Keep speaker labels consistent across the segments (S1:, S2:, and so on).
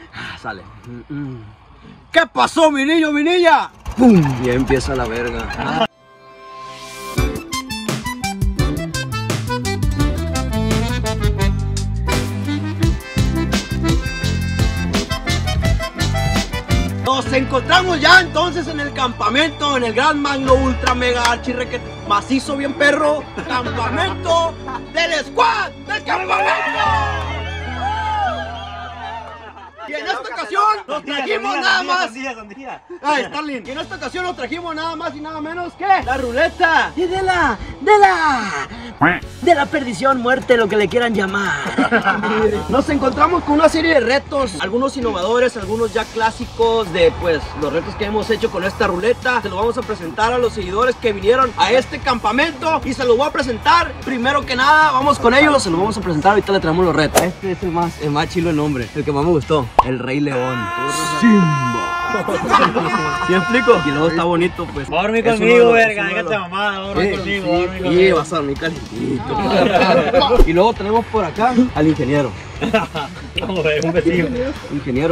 S1: Sale. ¿Qué pasó, mi niño, mi niña? ¡Pum! Y ahí empieza la verga. Nos encontramos ya entonces en el campamento, en el gran magno ultra mega archirreque macizo bien perro, campamento del squad del campamento. Y en esta ocasión nos trajimos nada más. Ay, Starling. Y en esta ocasión nos trajimos nada más y nada menos que la ruleta. Y de la perdición, muerte, lo que le quieran llamar. Nos encontramos con una serie de retos, algunos innovadores, algunos ya clásicos de pues los retos que hemos hecho con esta ruleta. Se los vamos a presentar a los seguidores que vinieron a este campamento y se los voy a presentar. Primero que nada, vamos con ellos, se los vamos a presentar, ahorita le traemos los retos. Este es el más chilo el nombre, el que más me gustó. El Rey León. Simba. ¿Sí me explico? Y luego está bonito, pues.
S2: Va a dormir conmigo, verga, déjate mamada, va a dormir conmigo.
S1: Sí, vas a dormir calentito. Y luego tenemos por acá al ingeniero.
S2: Un vecino.
S1: Ingeniero.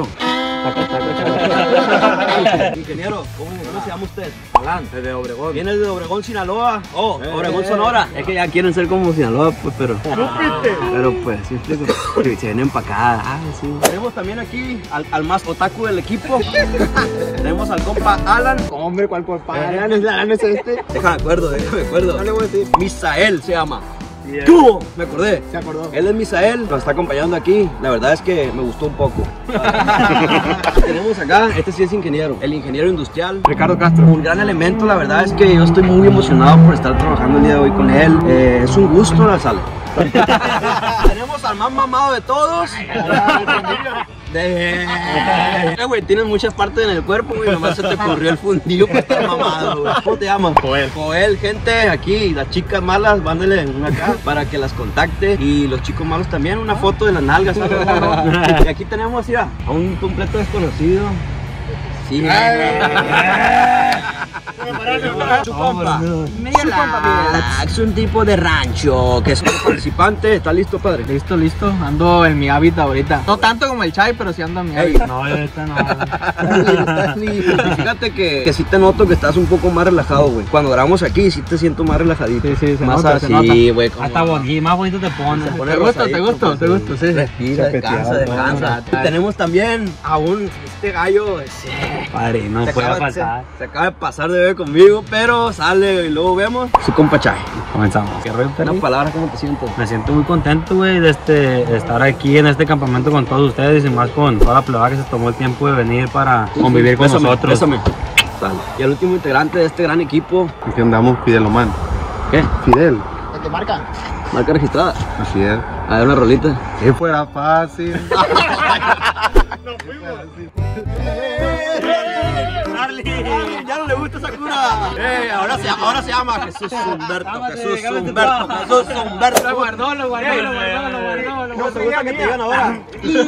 S1: Ingeniero, ¿cómo se llama usted?
S3: Alan, es de Obregón.
S1: ¿Viene de Obregón, Sinaloa? Oh, Obregón, Sonora. Es que ya quieren ser como Sinaloa, pues, pero pues, sí explico. Se vienen para acá. Ah, sí. Tenemos también aquí al más otaku del equipo. Tenemos al compa Alan.
S3: Hombre, ¿cuál compa? Alan es este.
S1: Déjame acuerdo.
S3: No le voy a decir.
S1: Misael se llama. ¿Cómo? Me acordé.
S3: Se acordó.
S1: Él es Misael, nos está acompañando aquí. La verdad es que me gustó un poco. Tenemos acá, este sí es ingeniero, el ingeniero industrial
S3: Ricardo Castro.
S1: Un gran elemento, la verdad es que yo estoy muy emocionado por estar trabajando el día de hoy con él. Es un gusto la sala. Tenemos al más mamado de todos. Güey, tienes muchas partes en el cuerpo, güey. Nomás se te ocurrió el fundillo para estar mamado, güey. ¿Cómo te llamas?
S2: Joel.
S1: Joel, gente, aquí, las chicas malas, mándale una acá para que las contacte. Y los chicos malos también, una foto de las nalgas. Y aquí tenemos ya a un completo desconocido. Sí, su compa, es un tipo de rancho que es un participante. ¿Está listo, padre?
S3: Listo. Ando en mi hábitat ahorita. No tanto como el Chai, pero sí ando en mi hábitat.
S2: No, ahorita no.
S1: Y fíjate que sí te noto que estás un poco más relajado, güey. Cuando grabamos aquí sí te siento más relajadito.
S3: Sí, se
S1: más
S3: nota,
S1: así, güey.
S2: Hasta bonito, más bonito te pones.
S1: Se pone
S3: ¿Te gusta?
S1: rosadito,
S3: Sí.
S1: Respira, descansa. Y tenemos también a este gallo.
S2: Padre, no puede faltar.
S1: Se acaba de pasar de ver conmigo, pero sale y luego vemos su compa Chai.
S2: Comenzamos.
S1: Una palabra, ¿cómo te sientes?
S2: Me siento muy contento, güey, de estar aquí en este campamento con todos ustedes y más con toda la plebada que se tomó el tiempo de venir para convivir con nosotros.
S1: Bésame. Sale. Y el último integrante de este gran equipo.
S3: Aquí andamos, Fidel Oman.
S1: ¿Qué?
S3: Fidel.
S4: ¿Qué marca?
S1: Marca registrada.
S3: Así es.
S1: A ver, una rolita.
S3: Que fuera fácil.
S1: Ya no le gusta esa cura. Ahora se llama Jesús Humberto.
S3: Lo guardó.
S1: ¿Cómo te gusta que te digan ahora?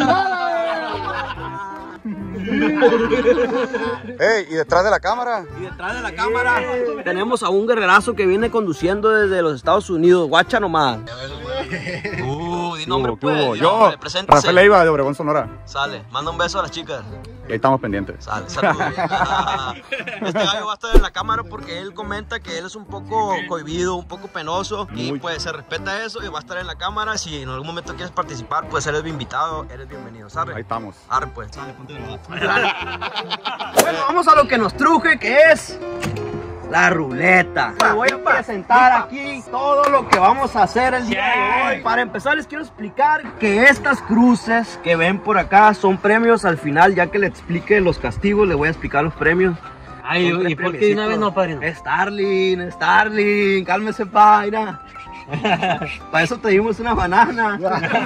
S3: Ey, ¿y detrás de la cámara?
S1: Y detrás de la cámara tenemos a un guerrerazo que viene conduciendo desde los Estados Unidos. Guacha nomás. Di nombre, pues.
S3: Yo, Rafael Leiva de Obregón, Sonora.
S1: Sale, manda un beso a las chicas.
S3: Ahí estamos pendientes.
S1: Sale, saludos. Este gallo va a estar en la cámara porque él comenta que él es un poco cohibido, un poco penoso. Y pues se respeta eso y va a estar en la cámara. Si en algún momento quieres participar, pues eres invitado, eres bienvenido. ¿Sale?
S3: Ahí estamos.
S1: Arre, pues. Sale, ponte de Bueno, vamos a lo que nos truje, que es la ruleta. Te voy a presentar aquí todo lo que vamos a hacer el día de hoy. Para empezar les quiero explicar que estas cruces que ven por acá son premios. Al final, ya que le explique los castigos, le voy a explicar los premios.
S2: Ay, ¿y por qué de una vez no, padrino?
S1: Starling, cálmese, pa, mira. Para eso te dimos una banana.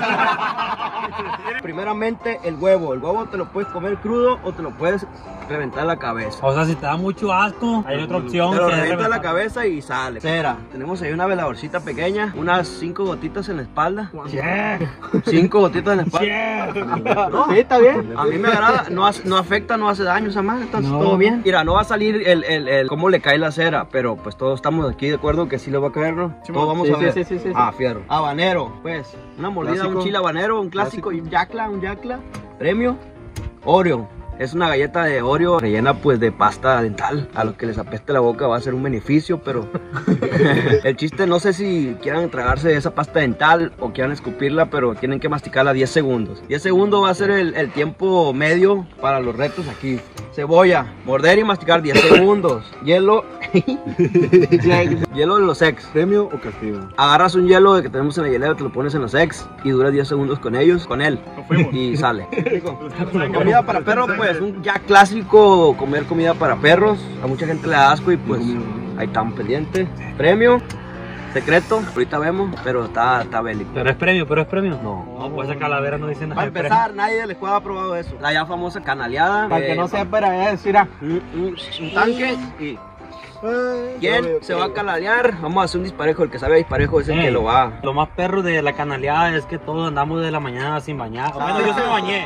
S1: Primeramente el huevo. El huevo te lo puedes comer crudo o te lo puedes reventar la cabeza.
S2: O sea, si te da mucho asco, hay otra opción.
S1: Te lo
S2: que
S1: revientas la cabeza y sale. Cera. Tenemos ahí una veladorcita pequeña, unas 5 gotitas en la espalda. 5 gotitas en la espalda. ¿No?
S3: Sí, está bien.
S1: A mí me agrada, no afecta, no hace daño esa madre, entonces todo bien. Mira, no va a salir el cómo le cae la cera, pero pues todos estamos aquí de acuerdo que sí le va a caer, ¿no? Todos vamos a ver.
S3: Sí.
S1: Ah, fierro. Habanero, pues, una mordida,
S3: Clásico.
S1: Un chile habanero, un clásico y un yacla, premio. Oreo. Es una galleta de Oreo rellena pues de pasta dental. A los que les apeste la boca va a ser un beneficio, pero el chiste, no sé si quieran tragarse esa pasta dental o quieran escupirla, pero tienen que masticarla 10 segundos. 10 segundos va a ser el tiempo medio para los retos aquí. Cebolla, morder y masticar 10 segundos. Hielo. Hielo de los ex.
S4: ¿Premio o castigo?
S1: Agarras un hielo que tenemos en la hielera, te lo pones en los ex y duras 10 segundos con ellos, con él, y sale. Comida para perros, pues un ya clásico, comer comida para perros. A mucha gente le da asco y pues ahí estamos pendientes. Premio secreto, ahorita vemos, pero está bélico.
S2: ¿Pero es premio?
S1: No.
S2: No, pues esa calavera no dice nada.
S1: Para empezar, nadie de la escuadra ha probado eso. La ya famosa canaleada.
S3: Para que no sepa, era decir,
S1: un tanque y... ¿Quién se va a canalear? Vamos a hacer un disparejo. El que sabe disparejo es el que lo va.
S2: Lo más perro de la canaleada es que todos andamos de la mañana sin bañar. Bueno, yo sí me bañé.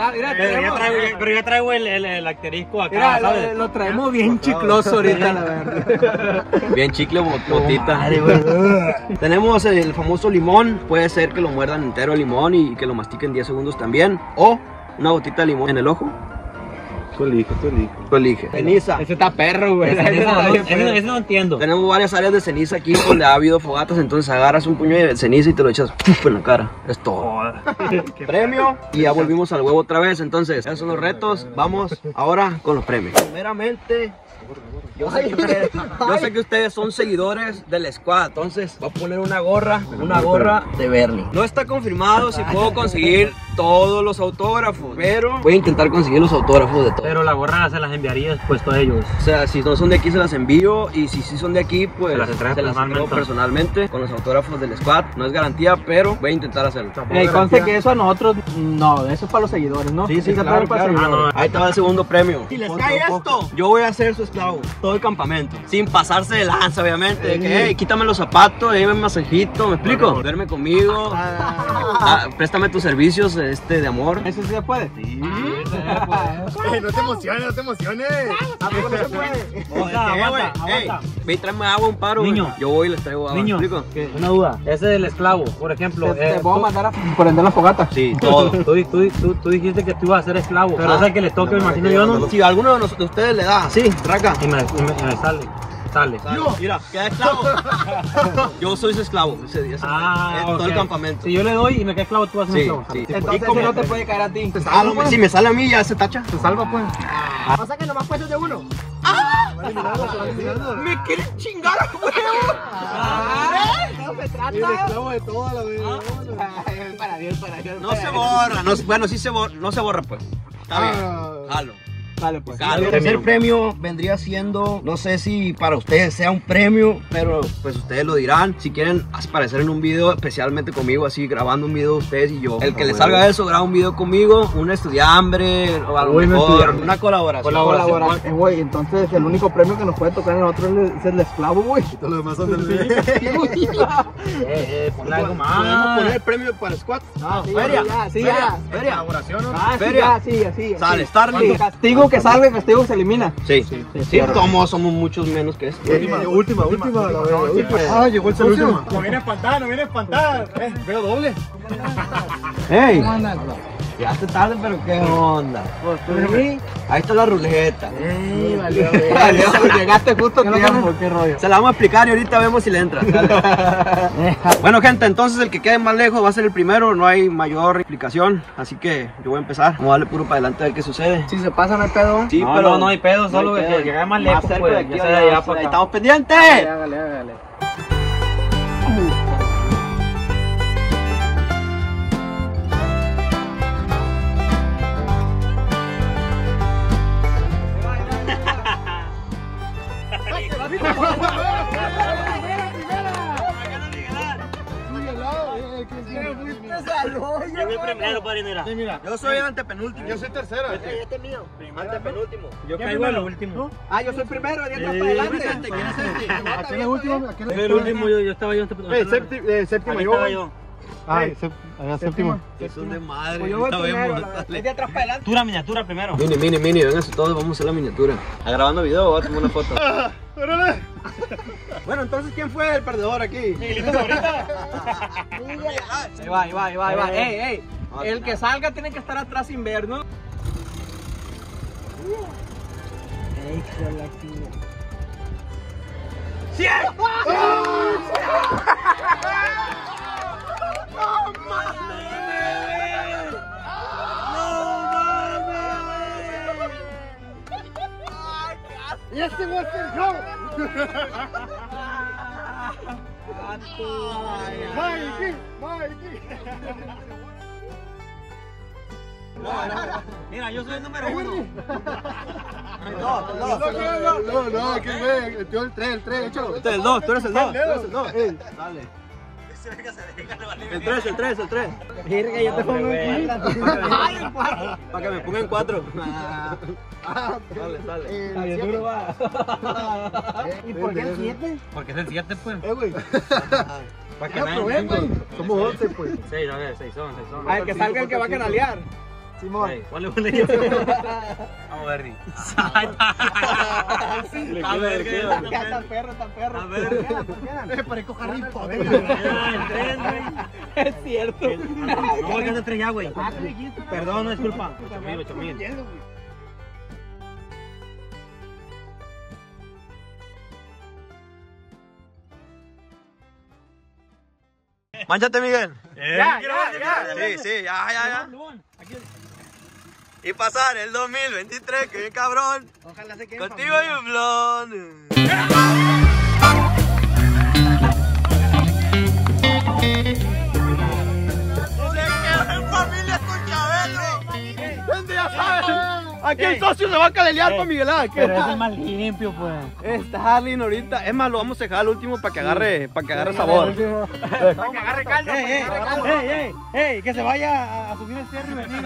S2: Pero ya traigo el asterisco acá,
S3: mira,
S2: ¿sabes?
S3: lo traemos bien chicloso ahorita, la verdad.
S1: Bien chicle, botita. Tenemos el famoso limón. Puede ser que lo muerdan entero el limón y que lo mastiquen 10 segundos también. O una gotita de limón en el ojo.
S4: Tú elige.
S1: Ceniza.
S3: Ese está perro, güey.
S2: Eso no entiendo.
S1: Tenemos varias áreas de ceniza aquí donde ha habido fogatas, entonces agarras un puño de ceniza y te lo echas en la cara. Es todo. Premio y ya volvimos al huevo otra vez. Entonces, esos son los retos. Vamos ahora con los premios. Primeramente, yo sé que ustedes son seguidores del squad, entonces voy a poner una gorra de Bernie. No está confirmado si puedo conseguir todos los autógrafos, pero voy a intentar conseguir los autógrafos de todos.
S2: Pero la gorra se las enviaría puesto a ellos.
S1: O sea, si no son de aquí se las envío, y si sí son de aquí, pues
S2: se las entrego
S1: personalmente con los autógrafos del squad. No es garantía, pero voy a intentar hacerlo.
S3: Conste que eso a nosotros, no, eso es para los seguidores, ¿no?
S1: Sí, claro. Ahí te va el segundo premio. Si les cae esto, yo voy a ser su esclavo todo el campamento, sin pasarse de lanza, obviamente. De que, hey, quítame los zapatos, dame un masajito, ¿me explico? Duerme conmigo, préstame tus servicios de amor.
S3: ¿Eso sí se puede?
S1: Sí.
S4: No te emociones.
S2: O sea, aguanta.
S1: Ve y tráeme agua, un paro.
S2: Niño.
S1: Yo voy y les traigo agua.
S2: Niño,
S1: ¿me explico?
S2: una duda. Ese es el esclavo, por ejemplo.
S3: Te puedo mandar a prender la fogata.
S1: Sí, todo.
S2: Tú dijiste que tú ibas a ser esclavo, pero esa que le toque, me imagino yo, ¿no?
S1: Si a alguno de ustedes le da, sí, traca.
S2: Y me sale.
S1: Mira, queda esclavo. Yo soy su esclavo ese día. En todo el campamento.
S2: Si yo le doy y me queda esclavo, tú vas a ser esclavo.
S1: Sí.
S3: Entonces no te puede caer a ti.
S1: Si me sale a mí, ya se tacha.
S3: Se salva, pues.
S1: O sea que nomás puedes de uno. ¡Me quieren chingar a huevo!
S3: No se trata.
S4: El esclavo de toda la vida.
S3: Para Dios.
S1: No se borra. Bueno, sí se borra. No se borra, pues. Está bien. Jalo.
S3: Dale, pues.
S1: El tercer premio vendría siendo, no sé si para ustedes sea un premio, pero pues ustedes lo dirán. Si quieren aparecer en un video especialmente conmigo, así grabando un video ustedes y yo, el que les salga eso, graba un video conmigo, un estudiambre o a lo mejor una colaboración.
S3: Güey, entonces el único premio que nos puede tocar a nosotros es el esclavo, güey.
S4: Todos los demás son del
S2: Ponle algo más.
S1: ¿Podemos poner el premio para el squad?
S3: Feria.
S4: Colaboración, ¿no?
S1: Feria.
S3: Sí.
S1: Sale, Starling.
S3: Castigo que salga, castigo se elimina.
S1: Sí, somos muchos menos que esto.
S4: Última. Ah, llegó el socio. No viene a espantar. Veo doble.
S1: ¡Ey! Ya te tarde, pero ¿qué onda? Ahí está la ruleta.
S3: Valió. Llegaste justo a tiempo, qué rollo.
S1: Se la vamos a explicar y ahorita vemos si le entra. Bueno, gente, entonces el que quede más lejos va a ser el primero. No hay mayor explicación, así que yo voy a empezar. Vamos a darle puro para adelante a ver qué sucede.
S3: Si se pasa, no hay pedo.
S1: Sí,
S2: pero no hay pedo, solo que llegue más lejos, pues. Ya sea de allá para acá.
S1: ¡Estamos pendientes!
S3: Hágale.
S2: Yo primero, padrinera.
S1: Yo soy antepenúltimo.
S4: Yo soy tercera.
S1: Este es mío. Antepenúltimo.
S2: Yo caigo a lo último.
S3: Yo soy primero, de atrás para adelante.
S1: ¿Quién es este?
S4: ¿A quién es último?
S2: El último, yo estaba yo antepenúltimo.
S4: Séptima,
S2: Aquí estaba yo.
S4: Séptima.
S1: Que son de madre.
S3: Pues yo voy
S1: ahorita
S3: primero,
S1: vemos,
S3: es
S1: dale.
S3: de atrás para adelante.
S2: Miniatura, miniatura primero.
S1: Mini, vénganse todos, vamos a hacer la miniatura. ¿Está grabando video o voy a tomar una foto? Bueno, entonces, ¿quién fue el perdedor aquí?
S2: Miguelito ahorita.
S3: Ahí va. Ey. El que salga tiene que estar atrás sin ver, ¿no?
S4: ¡Y este fue el show! Mikey.
S1: Mira, yo soy el número 1.
S4: No, aquí ve, el 3, échalo.
S1: Tú eres el 2, tú eres el 2.
S4: Dale.
S1: El 3.
S3: Virga, yo te pongo en 4.
S1: Para que me pongan 4. Dale.
S3: ¿Y por qué el 7?
S2: Porque es el 7, pues.
S4: Güey.
S2: Para que
S4: Ya
S2: nadie
S4: probé,
S2: entienda.
S4: güey. Somos 11, pues.
S2: 6, a ver, 6 son.
S3: A ver, que salga el que va a canalear.
S4: Simón.
S2: Ey, ponle. Vamos, Bernie. A ver, ¿qué?
S3: Tan perro.
S2: A ver.
S4: Me parezco Harry Potter.
S2: El 3, güey.
S3: Es cierto.
S2: ¿Cómo que es el 3 ya, güey? Perdón, no disculpa. 8,000.
S1: Mánchate, Miguel.
S3: Ya.
S1: Sí, ya. Y pasar el 2023, que bien cabrón.
S3: Ojalá se quede.
S1: Contigo hay un blon. Familia con Chabelo. Ya sabes. Aquí el socio se va a calelear para Miguel Ángel.
S2: Pero ese es más limpio, pues.
S1: Está Harley ahorita. Es más, lo vamos a dejar al último para que agarre sabor.
S3: Para que agarre caldo.
S2: Ey, que se vaya a subir el cerro y venir.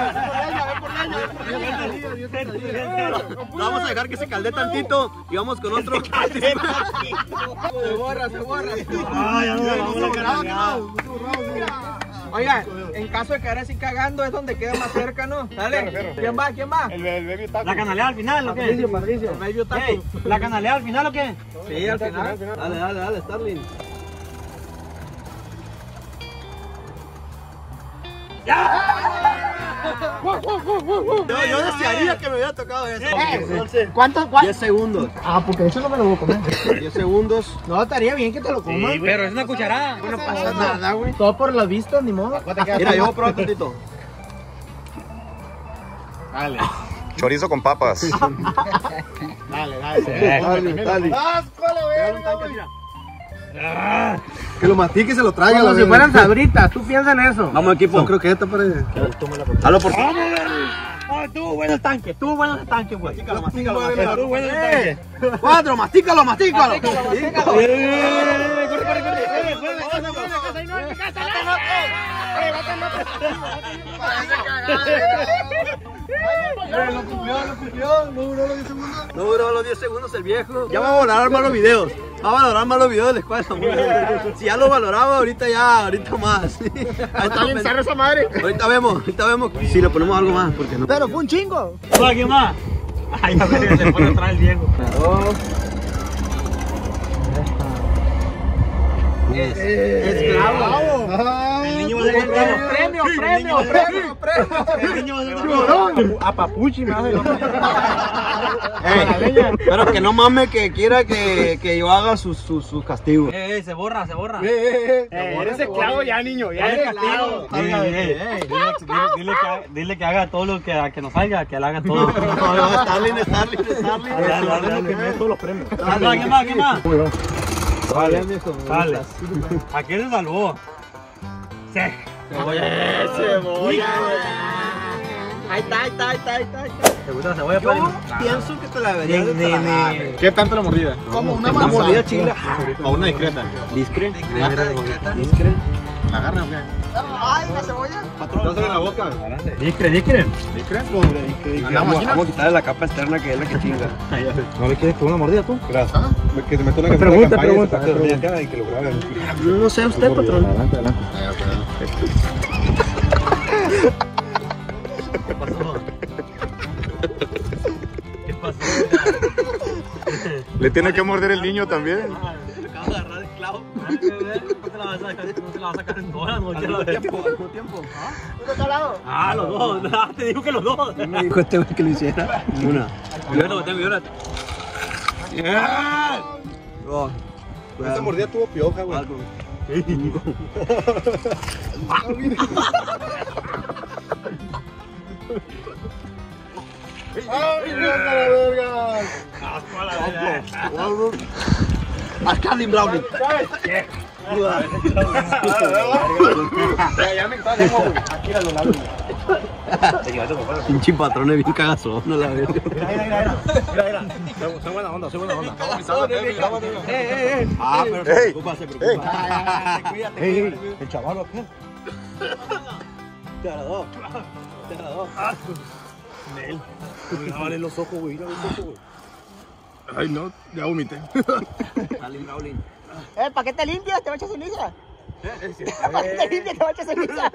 S1: Lo vamos a dejar que se calde tantito y vamos con otro.
S3: Se borra. Oigan, en caso de quedar así cagando es donde queda más cerca, ¿no? Dale. ¿Quién va?
S4: El baby taco.
S2: ¿La canalea al final o qué?
S3: Patricio. Medio taco.
S2: Ey, ¿la canalea al final o qué?
S3: Sí, al final.
S1: Dale, Starling. Yo desearía que me hubiera tocado eso.
S3: ¿Cuánto?
S1: 10 segundos.
S3: Ah, porque eso no me lo voy a comer.
S1: 10 segundos.
S3: No, estaría bien que te lo comas.
S2: Pero es una cucharada.
S3: No pasa nada, güey. Todo por lo visto, ni modo.
S1: Mira, yo voy a probar tantito.
S5: Chorizo con papas.
S4: Dale.
S1: ¡Asco la verga, güey! Que lo mastique y se lo traiga.
S3: Como si fueran sabritas, tú piensas en eso.
S1: Vamos, equipo. Creo que esta parece. Halo por
S2: ¡Vamos, Bernie! Estuvo bueno el tanque, güey.
S1: Mastícalo.
S2: Estuvo bueno el tanque.
S1: 4, mastícalo.
S4: Lo cumplió.
S1: No duró los 10 segundos el viejo. Ya va a valorar más los videos. De la escuela. Si ya lo valoraba, ahorita más. Ahí está
S4: bien zarra esa madre.
S1: Ahorita vemos. Si le ponemos algo más, porque no.
S3: Pero fue un chingo.
S2: ¿Quién más? Ay, a ver, se pone atrás el Diego.
S3: Esclavo.
S2: El niño va a ser
S3: Premio.
S2: El niño va a ser
S3: A papuchi me hace.
S1: Pero que no mames que quiera que yo haga sus castigos.
S2: Se borra.
S3: Eres esclavo ya, niño. Ya eres castigo.
S2: Dile que haga todo lo que nos salga, que él haga todo.
S1: Starling.
S2: Dale. Todos los premios. ¿Qué más? Dale. ¿A quién se salvó?
S1: Cebolla. Ahí está.
S2: ¿Te gusta la cebolla?
S1: Yo pienso que te la deberías de tragar.
S4: ¿Qué tanto la mordida?
S3: Como una
S1: Una
S3: manzana.
S1: mordida chila.
S4: O una discreta.
S1: Discreta.
S4: ¿La agarra o qué?
S3: Ay, la cebolla.
S4: Pásale en la boca.
S2: Discre.
S1: Vamos a quitarle la capa externa que es la que chinga.
S2: ¿No le quieres con una mordida tú?
S4: Gracias. Que se metió una
S2: Pregunta.
S4: y que lo graben.
S1: No sé usted, patrón.
S4: Adelante.
S2: ¿Qué pasó?
S5: Le tiene que morder el niño también.
S1: Acabo de agarrar el clavo.
S2: Pásala no se la va a sacar en horas, no.
S1: Al tiempo.
S3: ¿Uno está al lado?
S2: Ah, los dos. Te digo que los dos.
S1: Me dijo este güey que lo hiciera. Una.
S2: Yo no tengo, yo
S1: Oh,
S4: Esa mordida tuvo pioja, güey. ¡Ay, la verga!
S1: al Carlin Browning.
S4: Ya me está lejos, güey. Aquí a los lados.
S1: Pinche patrón es bien cagazón, no la veo.
S4: Mira. Soy buena onda.
S1: Ah, pero se preocupa.
S4: Cuídate. El chaval acá.
S1: Te agradó.
S4: Vale los ojos, güey. Ay, no, ya vomité.
S1: Carlin Browning.
S3: ¿Para qué te limpias? ¿Te va a echar ceniza? ¿Para qué te limpias? ¿Te va a echar ceniza?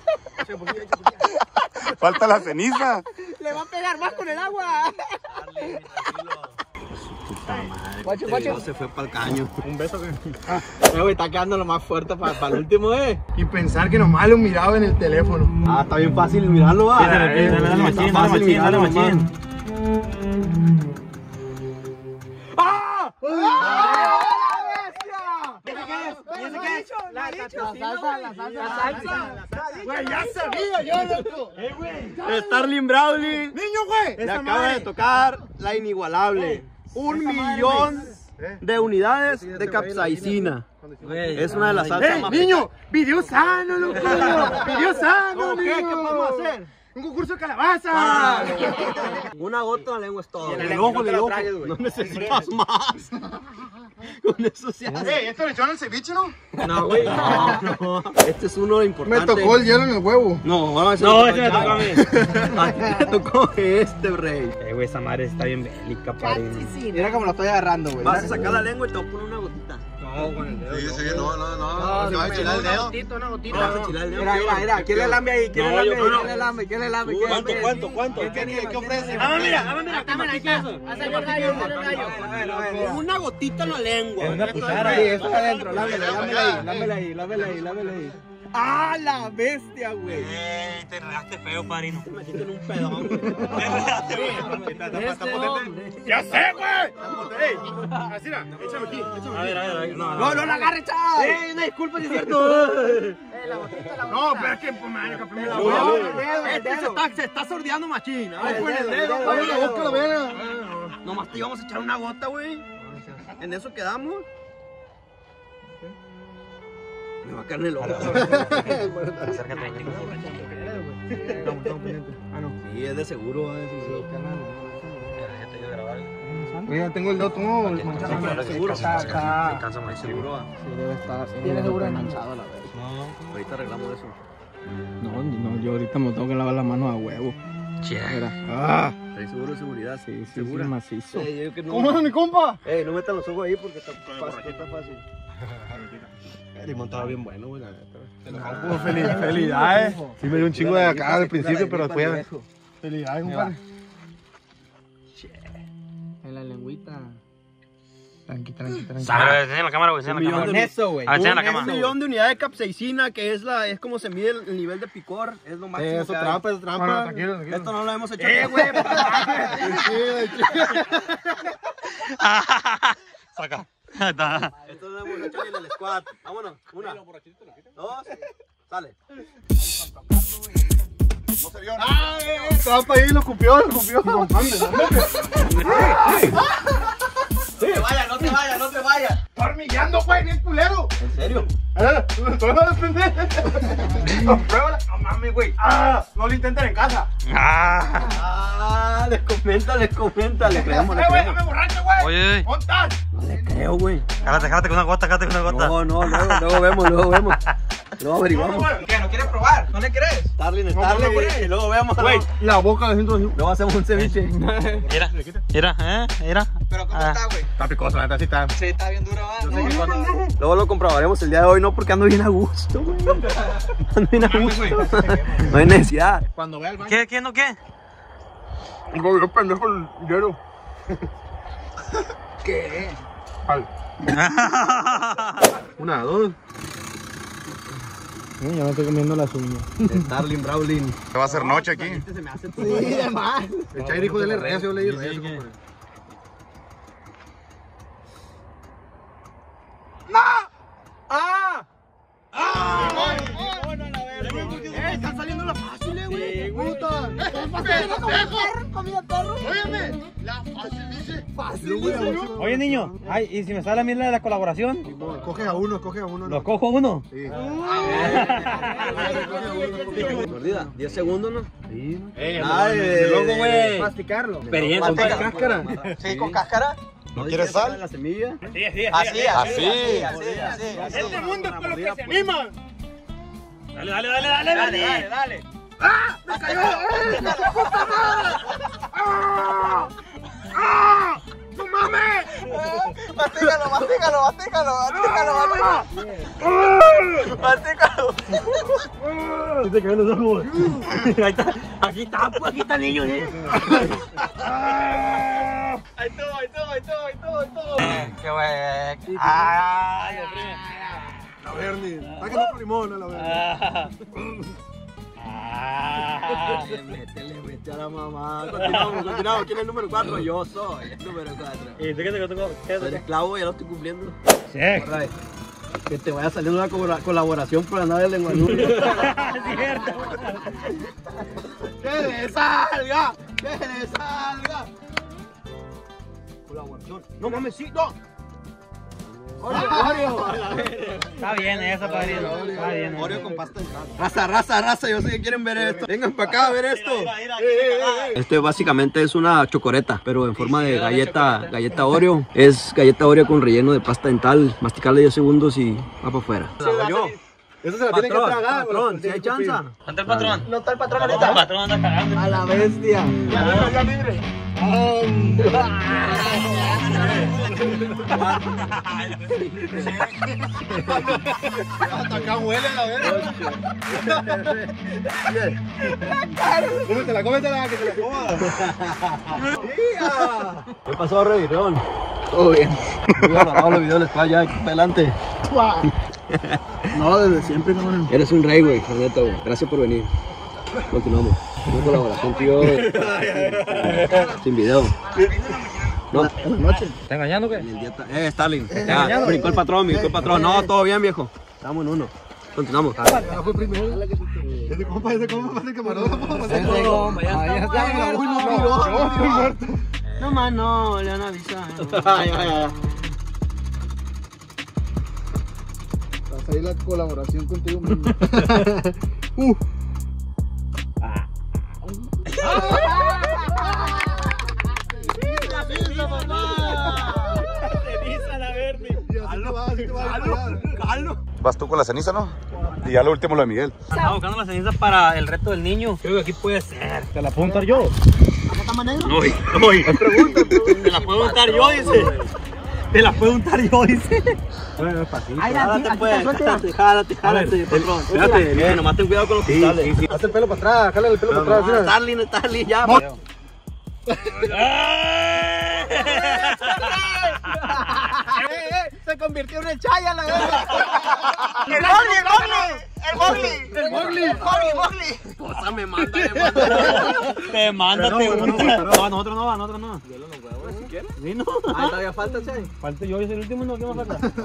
S5: Falta la ceniza.
S3: Le va a pegar más con el agua. Guacho.
S1: Se fue para el caño.
S4: Un beso, güey.
S3: Güey, está quedando lo más fuerte para el último,
S4: Y pensar que nomás lo miraba en el teléfono.
S1: Ah, está bien fácil mirarlo, va.
S2: Dale machín.
S3: ¡Ah!
S4: La salsa. Güey, ya sabía yo, loco.
S1: Starling Browning
S4: Niño, güey.
S1: le acaba de tocar la inigualable. 1 millón de unidades de capsaicina. Es una de las salsas más...
S4: Niño, video sano, loco. Video sano,
S1: ¿Cómo qué? ¿Qué
S4: niño.
S1: podemos hacer?
S4: Un concurso de calabaza.
S1: Una gota en la lengua es todo.
S4: En el ojo,
S1: No necesitas más. Con eso se hace.
S4: ¿Esto le echaron el ceviche, no?
S1: No, güey. No. Este es uno importante.
S4: Me tocó el hielo en el huevo.
S1: No, ese
S2: No, ese me tocó a mí.
S1: A ti te tocó este, rey.
S2: Güey, esa madre está bien bélica, padrino.
S3: Mira cómo lo estoy agarrando, güey.
S1: Vas a sacar la lengua y te voy a poner una gotita.
S4: No, con el dedo.
S5: Sí, no. Se va a enchilar el dedo.
S3: Una gotita.
S1: Vas a enchilar el dedo.
S3: Mira. ¿Quién le lambe ahí? ¿Quién le lambe?
S1: ¿Cuánto?
S3: ¿Qué ofrece?
S2: Mira, cámara, ¿qué es eso?
S3: Hazle el gallo.
S1: Con una gotita en la lengua.
S4: Una cuchara.
S3: Ahí, eso adentro. Lámela ahí. ¡Ah, la bestia, güey!
S2: Te regaste feo, padrino.
S1: Me metiste en un pedón.
S4: ¡Ya sé, güey! Así, échame aquí.
S2: A ver.
S3: ¡No la agarre, chaval!
S1: Una disculpa, si es cierto.
S4: No, pero es que, pues, madre, que primero la
S3: No,
S1: Este se está sordeando machín.
S3: Ay,
S1: Con el dedo.
S4: Abre la boca, la verga.
S1: Nomás te íbamos a echar una gota, güey. En eso quedamos. Me va a caer en el ojo.
S2: Acércate.
S1: Sí, es de seguro.
S4: Oye, tengo el dedo todo manchado.
S1: Seguro.
S2: Cansa más.
S1: Seguro.
S3: Sí, debe estar. Tiene seguro manchado, la verdad.
S1: No, ahorita arreglamos eso.
S3: No, yo ahorita me tengo que lavar la mano a huevo. Mira.
S4: Ah,
S1: ¿Estás seguro de seguridad?
S3: Sí,
S1: ¿Segura?
S3: macizo.
S1: Yo digo que no.
S4: ¿cómo es mi compa?
S1: No metan los ojos ahí porque está fácil. El limón estaba bien bueno, güey, la neta.
S4: Felicidades. Sí me dio un chingo de acá al principio, pero después ya... Felicidades, compadre.
S3: En la lengüita.
S4: Tranqui.
S2: Enseña la cámara, güey. Enseña la cámara.
S3: Con eso, güey.
S2: Ah, enseña la
S1: Un
S2: cámara.
S1: millón de unidades de capsaicina, que es como se mide el nivel de picor, es lo máximo.
S4: Eso
S1: que hay.
S4: trampa, eso trampa. No, tranquilo.
S1: Esto no lo hemos hecho.
S4: Güey.
S2: Saca.
S1: Esto no lo hemos hecho ni en el squad. Vámonos. 1, 2, sale.
S5: No se vio.
S4: Trampa ahí, lo cupió.
S1: No te vayas.
S4: Está hormigueando, güey, bien culero.
S1: ¿En serio?
S4: ¿Tú vas a defender? Pruébala. No mames, güey. No lo intenten en casa.
S1: Les comenta. Le creemos,
S4: Güey, no me borracho, güey.
S2: Oye.
S4: ¿Dónde estás?
S1: No le creo, güey.
S2: Jálate con una gota,
S1: No, luego vemos. Luego averiguamos.
S3: ¿Qué? ¿No quieres probar? ¿No le crees?
S1: Starling,
S4: güey.
S1: y luego vemos.
S4: Güey, la boca le siento así.
S1: Luego hacemos un ceviche.
S2: Mira.
S3: ¿Pero cómo está, güey?
S4: Está picoso, la neta, sí está.
S3: Sí, está bien duro, ¿va?
S1: Luego lo comprobaremos el día de hoy, no porque ando bien a gusto, güey. Ando bien a gusto. No hay necesidad.
S3: Cuando vea el baño.
S2: ¿Qué? ¿No qué?
S4: Güey, yo pendejo el hielo.
S3: ¿Qué?
S4: 1, 2.
S3: Ya me estoy comiendo las uñas.
S1: Starling Brawling.
S5: Va a ser noche aquí.
S1: Se me hace
S3: Sí, de más.
S4: El Chay dijo de recio, yo le di recio, compadre.
S3: ¡Ah!
S1: están saliendo las fáciles, güey.
S3: Sí, gustan.
S4: Comida perro. Óyeme, la fácil dice.
S3: Fácil, güey.
S2: Oye, niño, ay, y si me sale a mí la de la colaboración,
S4: Coge a uno.
S2: ¿lo cojo uno?
S4: Sí.
S1: Mordida, 10 segundos, ¿no?
S2: Sí.
S1: Loco, güey.
S3: Masticarlo.
S2: Experiencia.
S1: Con cáscara.
S3: Sí, con cáscara.
S5: ¿No quieres sal?
S1: La semilla.
S3: Así.
S4: Este mundo es con lo que se anima.
S2: Dale.
S4: ¡No mames!
S3: Mastícalo.
S2: Se te caen los ojos. Ahí está. Aquí está, niño.
S3: Ahí todo.
S2: Qué güey.
S4: La Bernie. Sáquenlo con limón a la Bernie.
S1: Mete a la mamá. Continuamos. ¿Quién es el número 4? Yo soy el número 4.
S2: ¿Y tú qué te tocó?
S1: Soy el esclavo, ya lo estoy cumpliendo.
S2: Sí.
S1: Right. Que te vaya saliendo una colaboración por andar de lengua nula.
S2: Cierto.
S1: ¡Que le salga! Colaboración. No mames, sí, no. Oreo.
S2: Está bien esa, padrino. Está bien.
S1: Oreo con pasta en sal. Raza, yo sé que quieren ver esto. Vengan para acá a ver esto. Este básicamente es una chocoreta, pero en forma de galleta Oreo. Es galleta Oreo con relleno de pasta dental. Masticarle 10 segundos y va para afuera.
S4: Eso se la tienen que tragar.
S1: Patrón, si hay chance.
S2: ¿Dónde está el patrón?
S3: ¿No está el patrón ahorita?
S2: El patrón anda cagando.
S3: A la bestia.
S4: Ya libre. Hasta acá huele a la verga. Cómetela, que se la coma.
S1: ¿Qué pasó, Revirón?
S3: Todo bien.
S1: Yo grabado los videos después ya aquí para adelante.
S3: No, desde siempre, cabrón.
S1: Eres un rey, güey, la neta, güey. Gracias por venir. Continuamos. Una colaboración, tío. Sin video. No.
S3: Buenas noches.
S2: ¿Está engañando o qué?
S1: En el día Starling. Ya, brincó el patrón. No, todo bien, viejo. Estamos en uno. Continuamos.
S4: Ya fue primero. Ese compa parece camarógrafo.
S3: Ya está.
S4: Uy, no tiró.
S1: No más, no, le han avisado.
S3: Va a salir la colaboración contigo mismo.
S5: Vas tú con la ceniza, ¿no? Y ya lo último lo de Miguel.
S2: Estaba buscando las cenizas para el reto del niño. Creo que aquí puede ser.
S4: ¿Te la puedo untar yo?
S2: No, te la puedo untar yo, dice. Te la puedo untar yo, dice.
S4: Bueno, es fácil.
S1: Jálate, pues. Jálate, patrón. Espérate, nomás ten cuidado con los cristales.
S4: Haz el pelo para atrás, jálale el pelo para atrás.
S1: Starling, ya.
S3: Se convirtió en el Chay a la vez. El Mowgli.
S1: Cosa me manda,
S2: Te manda, te gusta. No, nosotros no.
S1: Hielo los huevos, si quieres.
S2: Sí, no.
S1: Ahí todavía falta, Chay.
S2: Falta yo soy el último, no, ¿qué más falta?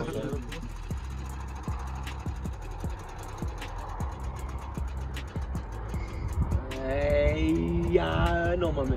S1: Ey, ya, no mames.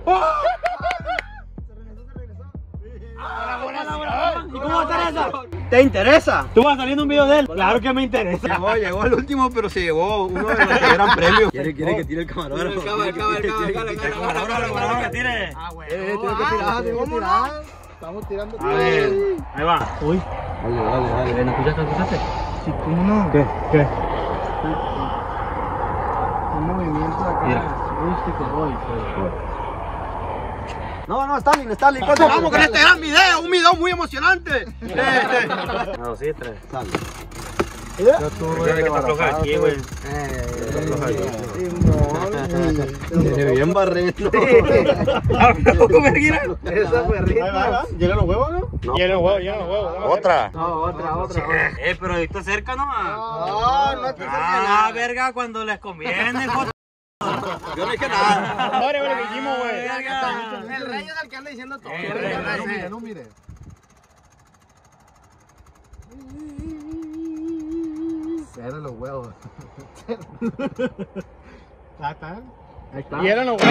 S2: ¿Y cómo va a estar esa?
S1: ¿Te interesa?
S2: ¿Tú vas saliendo un video de él? Claro que me interesa.
S1: Llegó el último, pero se llevó uno de los que eran premios. Quiere que tire el camarógrafo.
S2: El que tire.
S3: Tiene que tirar. Estamos tirando.
S2: A ver, ahí va. Uy.
S1: Dale.
S2: ¿No escuchaste?
S3: Sí, ¿cómo no?
S2: ¿Qué?
S3: Un movimiento acá.
S1: No, Starling. Continuamos con este gran video, un video muy emocionante.
S2: No, sí, 3.
S1: Sale.
S2: Yo tuve que te afloja aquí, güey.
S1: Bien barreto. Esa perrita.
S4: ¿Llegan los huevos, no? Llegan los huevos.
S5: Otra.
S1: No, otra.
S2: Pero está cerca nomás.
S1: No te
S2: Verga, cuando les conviene, joder.
S1: Yo no dije nada.
S4: Ahora lo que hicimos, güey.
S1: El rey es el que anda diciendo todo.
S4: No mire. Cierra los huevos. Ahí está. Llegan los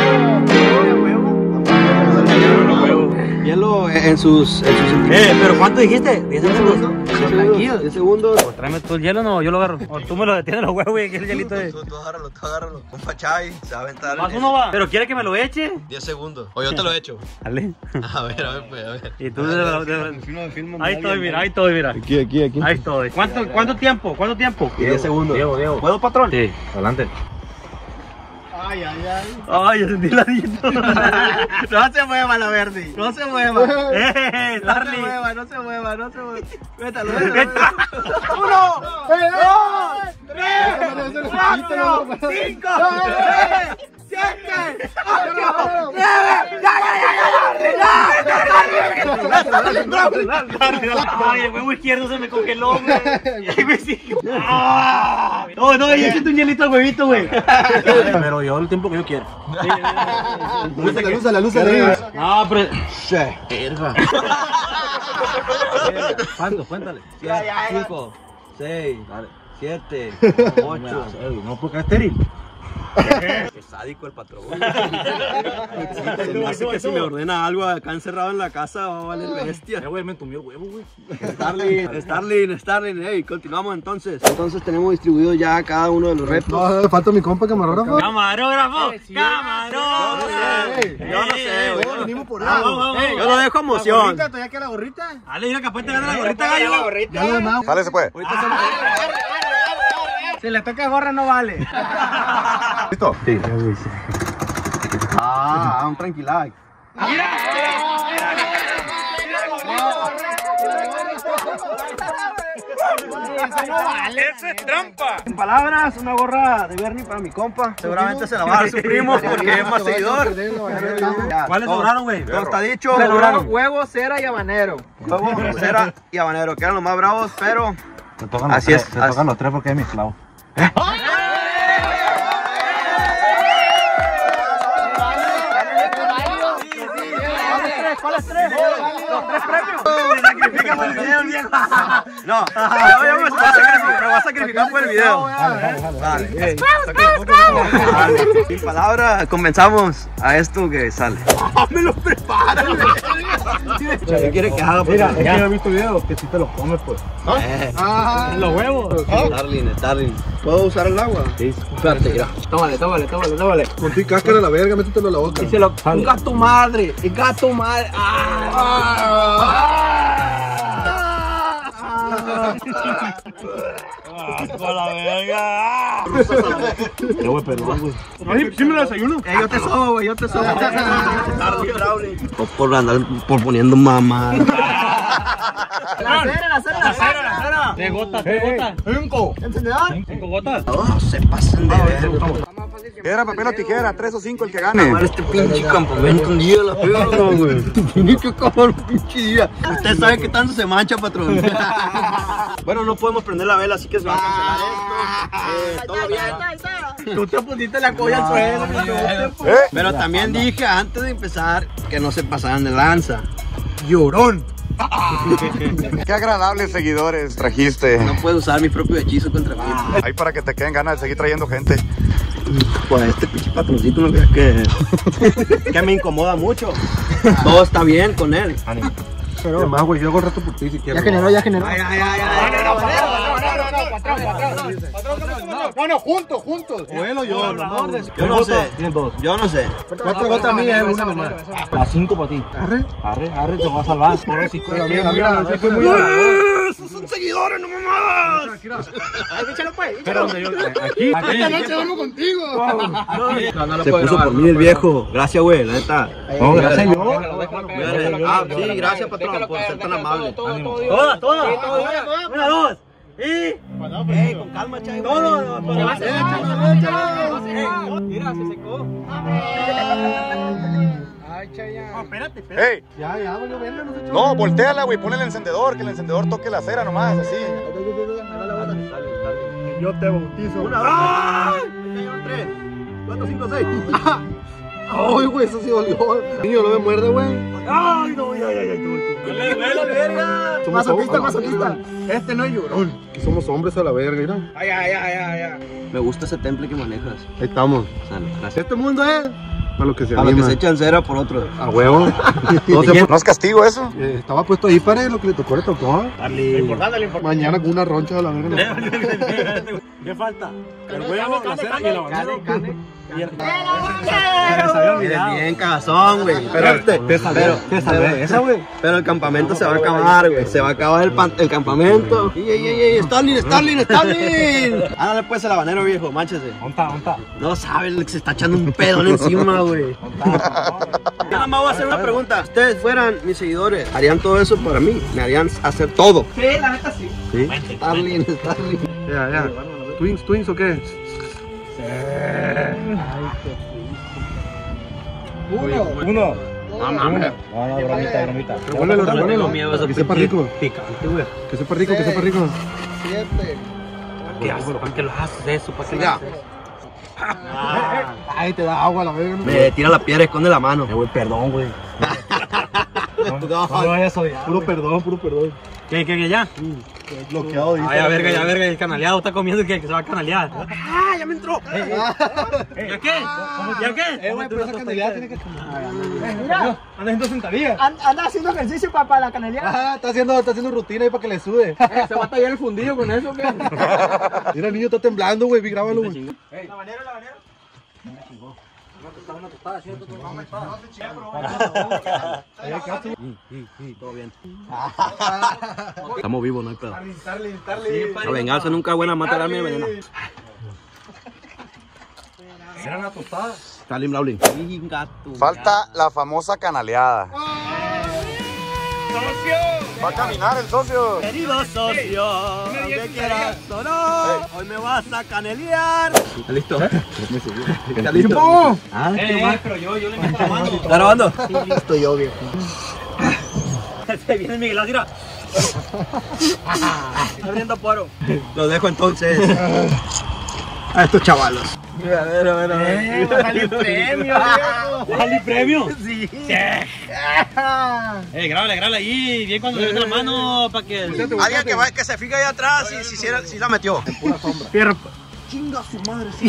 S4: huevos.
S1: Hielo en sus sentimientos.
S2: ¿Pero cuánto dijiste? 10 segundos.
S1: Tranquilo, 10 segundos.
S2: O tráeme tú el hielo, no, yo lo agarro. O tú me lo detienes los huevos y aquí el hielito de...
S1: Tú agárralo. Compa Chavi, se va a aventar.
S2: ¿Más uno va? ¿Pero quiere que me lo eche?
S1: 10 segundos. O yo te lo echo.
S2: Dale.
S1: A ver, pues, a ver.
S2: Y tú... Ahí estoy, mira.
S4: Aquí.
S2: Ahí estoy. ¿Cuánto tiempo?
S1: 10 segundos.
S2: Diego.
S1: ¿Puedo, patrón?
S2: Sí, adelante.
S4: Ay.
S2: Ay, yo sentí ladito.
S1: No se mueva la verde. No se mueva.
S2: Starly.
S1: No se mueva. Métalo.
S4: 1, 2, 3, 4, 5, 6, 7, 8, 9.
S2: Ay, el huevo izquierdo se me congeló, güey. Ay, me sigo. No, yo siento un hielito al huevito, güey. Pero yo el tiempo que yo quiero.
S4: La luz.
S2: No, pero... ¿Cuánto? Cuéntale.
S1: 5, 6, 7, 8.
S2: No, porque es estéril.
S1: Qué sádico el patrón. Se me hace que si me ordena algo acá encerrado en la casa va a valer bestia.
S2: Güey, me entumió el huevo, güey.
S1: Starling, hey, continuamos entonces. Entonces tenemos distribuido ya cada uno de los retos.
S4: No, falta mi compa camarógrafo.
S2: ¡Camarógrafo!
S1: Yo no sé, güey.
S4: Venimos por
S1: Yo lo dejo a emoción.
S4: ¿Todavía queda la gorrita?
S2: Dale, mira, capaz te gana la gorrita, gallo.
S4: Ya lo demás.
S5: Sale, se puede.
S3: Si le toca gorra no vale.
S5: ¿Listo?
S2: Sí.
S1: Un tranquilac.
S2: ¡Ese es trampa!
S1: En palabras, una gorra de Bernie para mi compa. Seguramente se la va a dar su primo porque es más seguidor.
S2: ¿Cuáles lograron, güey?
S1: Todo está dicho.
S3: Se lograron huevo, cera y habanero.
S1: Huevo, cera y habanero, que eran los más bravos, pero así es.
S2: Se tocan los tres porque es mi esclavo.
S3: ¿Cuáles tres? Los 3 premios.
S1: Sacrifica por el video, viejo. No, yo me voy a sacrificar por el video. Dale. Sin palabras, comenzamos a esto que sale. Me lo preparo. ¿Qué quiere que haga?
S4: Mira, es que yo he visto videos que si te los comes, pues.
S2: Los huevos.
S1: Starling. ¿Puedo usar el agua? Sí. Espérate, mira.
S3: Tómale.
S4: Con tu cáscara a la verga, métetelo a la boca.
S3: Un gato madre.
S2: ¡Con la verga!
S4: Sí me lo desayuno.
S1: Yo te sobo, güey, Por andar poniendo mamá.
S3: La cera.
S2: 3 gotas.
S4: 5.
S2: 5 gotas.
S1: No se pasen de ver.
S5: Piedra, papel o tijera, 3 o 5 el que gane.
S1: Este pinche campamento un día la perra, güey. Tiene que acabar un pinche día. Usted sabe que tanto se mancha, patrón. Bueno, no podemos prender la vela, así que se va a cancelar esto. Todo bien.
S3: Tú te pusiste la colla al suelo.
S1: Pero también dije antes de empezar que no se pasaran de lanza.
S4: Llorón.
S5: Qué agradables seguidores trajiste.
S1: No puedo usar mi propio hechizo contra mí.
S5: Ahí para que te queden ganas de seguir trayendo gente.
S1: Pues este pinche patroncito no creas que me incomoda mucho. Todo está bien con él.
S4: Pero más, güey, yo hago el reto por ti si quieres.
S3: Ya generó.
S4: Bueno, juntos.
S1: Bueno, yo no sé. Yo no sé.
S4: 4 gotas mías, una nomás.
S2: A 5 para ti. Arre, te voy a salvar.
S4: Mira, fue muy
S1: ¡Esos son seguidores, no mamadas!
S3: Échalo pues.
S2: Pero donde yo... Aquí.
S4: Esta noche vamos contigo.
S1: Se puso por mí el viejo. Gracias, güey, la neta.
S2: No, gracias yo.
S1: Sí, gracias, patrón, por ser tan amable.
S2: Todas. 1, 2.
S1: Ey, con calma, Chay.
S3: No,
S1: Se va a
S3: échalo.
S1: Mira, se secó.
S3: Ay, Chayanne.
S2: No, espérate.
S5: ¡Ey!
S3: Ya, valió verga, no se echó.
S5: No, volteala, güey. Ponle el encendedor, que el encendedor toque la cera nomás, así.
S4: Yo te bautizo.
S1: Una, dos, tres. 4, 5, 6.
S3: Ay, güey, eso sí dolió. Niño, no me muerde, güey.
S1: Ay, no, ya. Duele, verga.
S3: Masoquista. Este no es llorón. Somos hombres a la verga, mira.
S1: Ay. Me gusta ese temple que manejas.
S3: Ahí estamos.
S1: Sale, gracias.
S3: Este mundo es a lo que se
S1: A lo que
S3: anima.
S1: se echan cera por otro.
S3: A huevo.
S5: ¿No es castigo eso?
S3: Estaba puesto ahí para lo que le tocó, le tocó.
S2: Lo importante.
S3: Mañana con una roncha a la verga.
S2: ¿Qué falta? El huevo, la cera y el habanero.
S1: Eres bien cagazón, güey.
S3: Esa, güey.
S1: Pero el campamento se va a acabar, güey. Se va a acabar el campamento. ¡Ey! ¡Stalin! Ándale pues el habanero, viejo, manchese.
S2: ¿Onta?
S1: No sabe que se está echando un pedón encima, güey. Yo nada más voy a hacer una pregunta. Si ustedes fueran mis seguidores, ¿harían todo eso para mí? ¿Me harían hacer todo?
S6: Sí, la neta sí.
S1: ¿Sí? Starling.
S3: Ya. ¿Twins o qué?
S2: Uno.
S1: No mames.
S2: No, bromita.
S3: Revuélvelo. Que sepa rico.
S2: Picante, güey.
S3: Que sepa rico.
S6: 7.
S2: ¿Qué haces? ¿Para qué lo haces eso? ¿Para qué lo
S1: Ya.
S2: haces?
S3: Ay, te da agua la verga.
S1: Me tira la piedra y esconde la mano.
S2: Güey, perdón, güey. No vayas a odiar.
S3: Puro perdón.
S2: ¿Qué, ya?
S3: Bloqueado.
S2: Ay, ya verga, el canaleado está comiendo que se va a canalear.
S1: ¡Ah, ya me entró!
S2: ¿Ya qué?
S3: Güey, pero esa canelada tiene que...
S6: Mira,
S2: Anda haciendo sentadillas.
S6: anda haciendo ejercicio para la canelera.
S3: Está haciendo rutina ahí para que le sude.
S6: ¿Se va a tallar el fundillo con eso o qué?
S3: Mira, el niño está temblando, güey. Grábalo, güey.
S6: La banero.
S1: Todo bien. Estamos vivos, no hay pedo. La venganza nunca es buena, mata a mi veneno.
S2: Era una tostada.
S1: Starling Blauling.
S5: Falta la famosa canaleada. Va a caminar el socio.
S1: Querido socio, aunque quieras o no, hoy me vas a canelear. ¿Está listo? ¿Está listo? Ah,
S2: Pero yo le meto la mano.
S1: ¿Está grabando?
S3: Listo yo, viejo.
S2: Se viene Miguel Ladira.
S1: Abriendo poro. Los dejo entonces a estos chavalos. A ver.
S2: ¡Dale premio, viejo! ¡Dale premio!
S1: Sí.
S2: Grábale ahí, bien cuando le mete la mano para que...
S1: Alguien que se fija ahí atrás si la metió.
S2: Fierro.
S1: Chinga su madre, sí.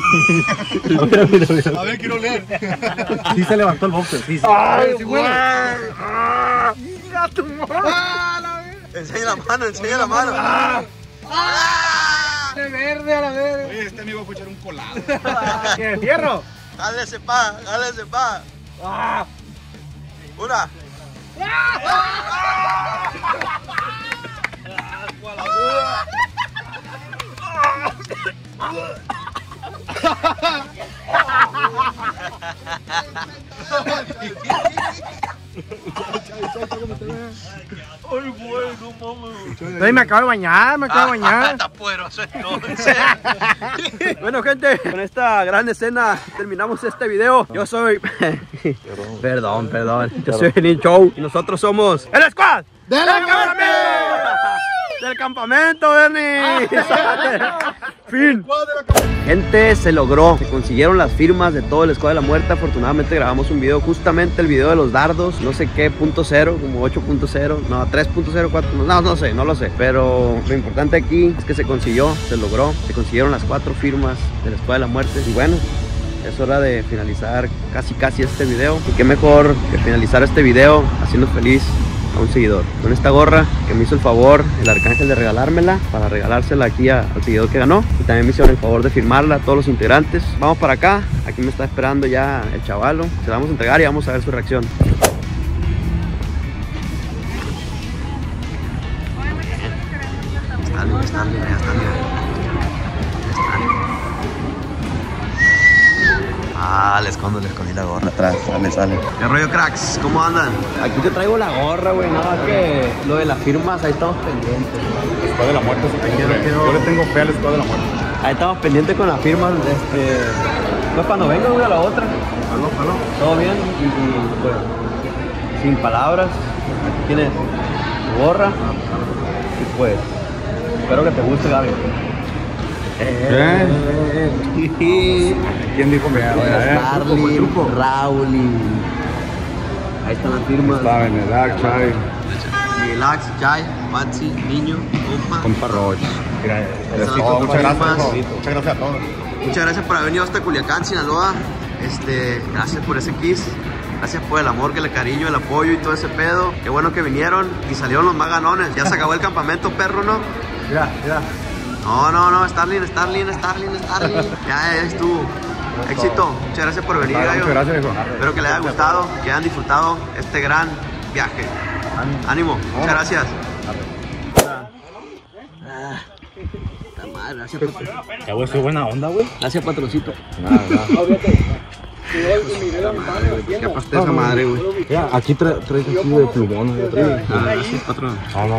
S3: A ver, quiero leer.
S2: Sí se levantó el boxer, sí.
S3: Ay, sí, güey.
S6: Mira tu madre.
S1: Enseña la mano.
S6: De verde a la verde.
S3: Oye, este amigo fue echar un colado.
S2: ¿Qué? ¿Fierro?
S1: Dale pa. Una.
S6: Me acabo de bañar,
S1: Está poderoso entonces. Bueno, gente, con esta gran escena terminamos este video. Yo soy... Perdón. Yo soy Benin Show y nosotros somos... ¡El Squad! ¡Del campamento, Bernie! ¡Fin! Gente, se logró. Se consiguieron las firmas de todo el Squad de la Muerte. Afortunadamente grabamos un video, justamente el video de los dardos. No sé qué, .0, como 8.0, no, 3.0, 4, no lo sé. Pero lo importante aquí es que se consiguió, se logró. Se consiguieron las 4 firmas del Squad de la Muerte. Y bueno, es hora de finalizar casi este video. Y qué mejor que finalizar este video haciendo feliz a un seguidor. Con esta gorra que me hizo el favor el Arcángel de regalármela, para regalársela aquí al seguidor que ganó. Y también me hicieron el favor de firmarla a todos los integrantes. Vamos para acá, aquí me está esperando ya el chavalo. Se la vamos a entregar y vamos a ver su reacción. Ah, le escondí la gorra atrás, sale. ¿Qué rollo, cracks? ¿Cómo andan? Aquí te traigo la gorra, güey, nada más que lo de las firmas, ahí estamos pendientes.
S4: El Squad de la Muerte se cumple. Yo le tengo fe al Squad de la Muerte.
S1: Ahí estamos pendientes con las firmas, pues cuando venga una a la otra.
S4: Aló.
S1: Todo bien y pues, sin palabras, aquí tienes tu gorra y pues, espero que te guste, Gaby.
S4: ¿Quién dijo que
S1: Starling, Raúl y... Ahí están las firmas.
S4: Está Benedac, Chai.
S1: Relax, Jai, Patsy, Niño,
S4: Compa Roche.
S1: Muchas gracias.
S4: Muchas gracias a todos.
S1: Muchas gracias por haber venido hasta Culiacán, Sinaloa. Gracias por ese kiss. Gracias por el amor, el cariño, el apoyo y todo ese pedo. Qué bueno que vinieron y salieron los más ganones. Ya se acabó el campamento, perro, ¿no?
S4: Mira.
S1: No, Starling. Ya estuvo. Éxito. Muchas gracias por venir, gallo.
S4: Muchas gracias, hijo.
S1: Espero que les haya gustado, que hayan disfrutado este gran viaje. Ánimo. Muchas gracias. Gracias,
S2: Ya, güey, soy buena onda, güey.
S1: Gracias, patroncito.
S4: Nada.
S1: Qué pastel esa madre, güey.
S4: Mira, aquí traes así de plumón.
S1: Gracias, patrón.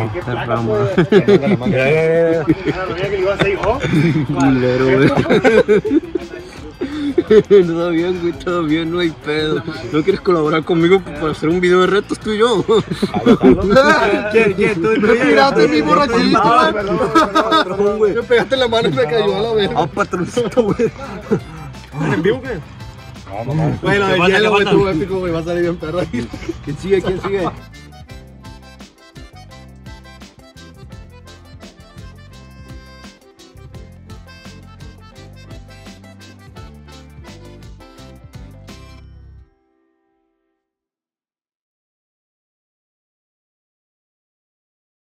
S1: Culero, güey. Todo bien, no hay pedo. ¿No quieres colaborar conmigo para hacer un video de retos tú y yo?
S6: ¿Quién? Tú tiraste mi borrachito, güey. Me pegaste la mano y me cayó a la verga.
S1: Ah, patroncito, güey.
S4: ¿En vivo qué?
S6: Bueno, el hielo, güey, estuvo épico, güey. Va a salir bien perro.
S1: ¿Quién sigue?